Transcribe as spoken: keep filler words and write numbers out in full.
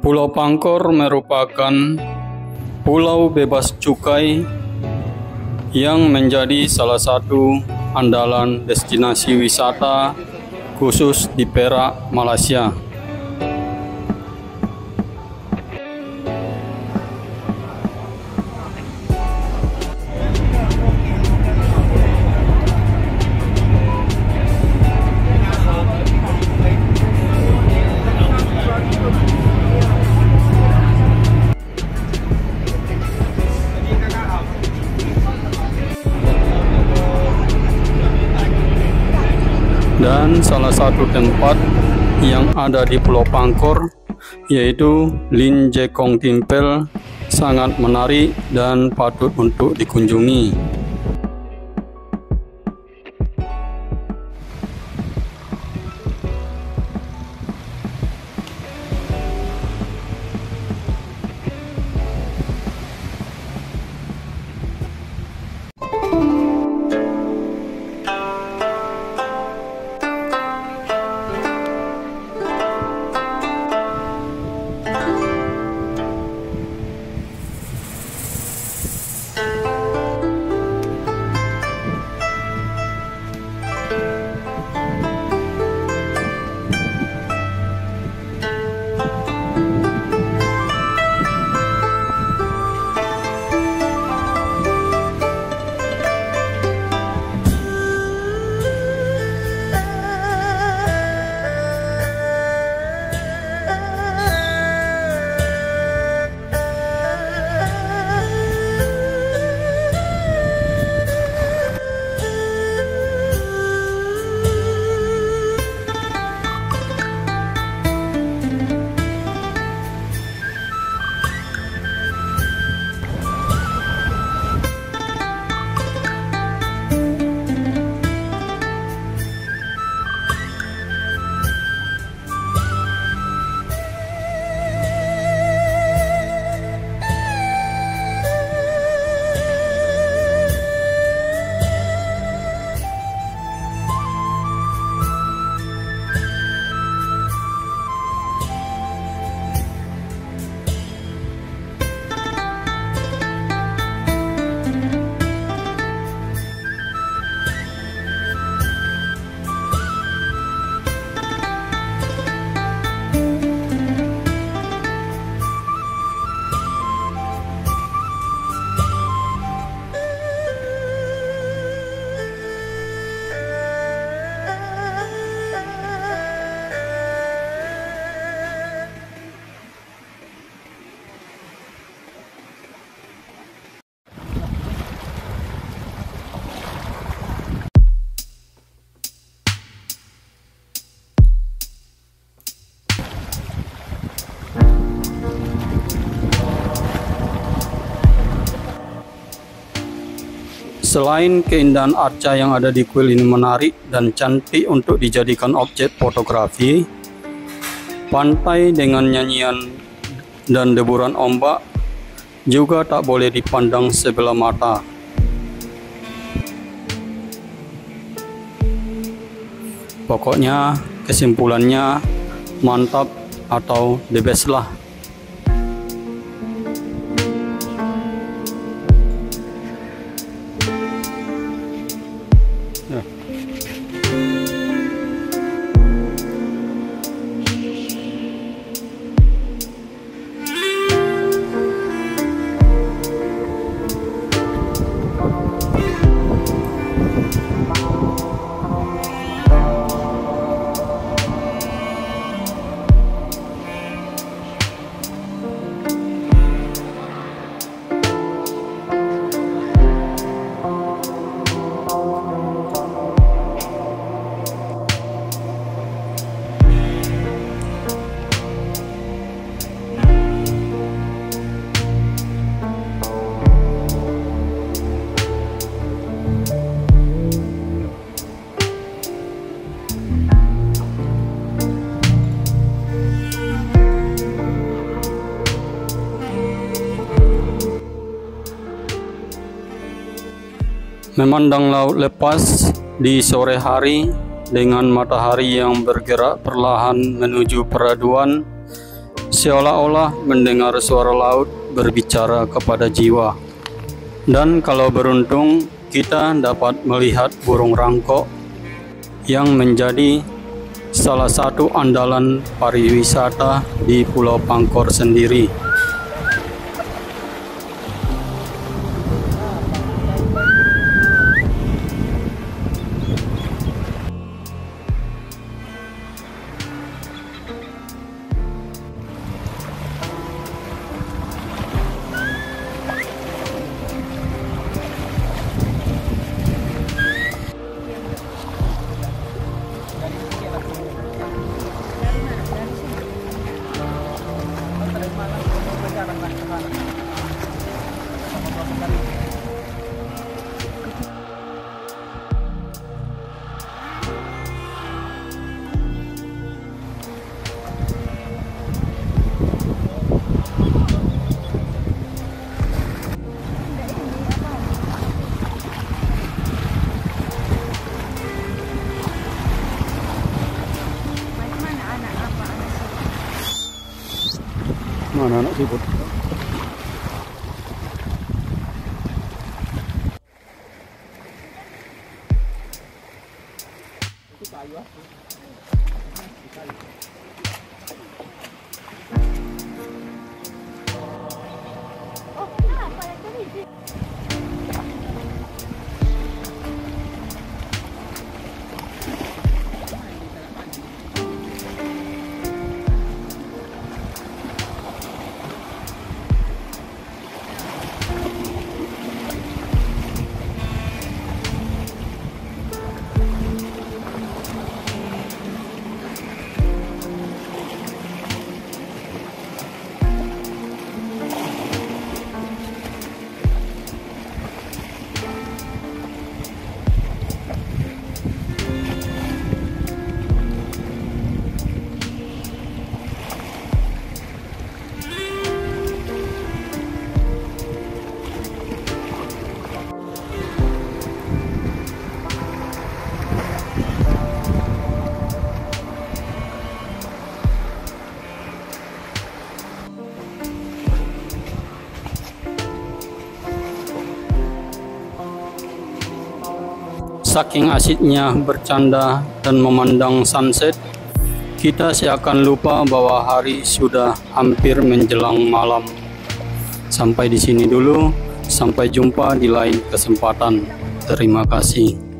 Pulau Pangkor merupakan pulau bebas cukai yang menjadi salah satu andalan destinasi wisata khusus di Perak, Malaysia. Dan salah satu tempat yang ada di Pulau Pangkor yaitu Lin Jekong Timpel sangat menarik dan patut untuk dikunjungi. Selain keindahan arca yang ada di kuil ini menarik dan cantik untuk dijadikan objek fotografi, pantai dengan nyanyian dan deburan ombak juga tak boleh dipandang sebelah mata. Pokoknya kesimpulannya mantap atau the best lah. Memandang laut lepas di sore hari dengan matahari yang bergerak perlahan menuju peraduan seolah-olah mendengar suara laut berbicara kepada jiwa. Dan kalau beruntung, kita dapat melihat burung rangkok yang menjadi salah satu andalan pariwisata di Pulau Pangkor sendiri. Mana anak siput? Saking asyiknya bercanda dan memandang sunset, kita seakan lupa bahwa hari sudah hampir menjelang malam. Sampai di sini dulu, sampai jumpa di lain kesempatan. Terima kasih.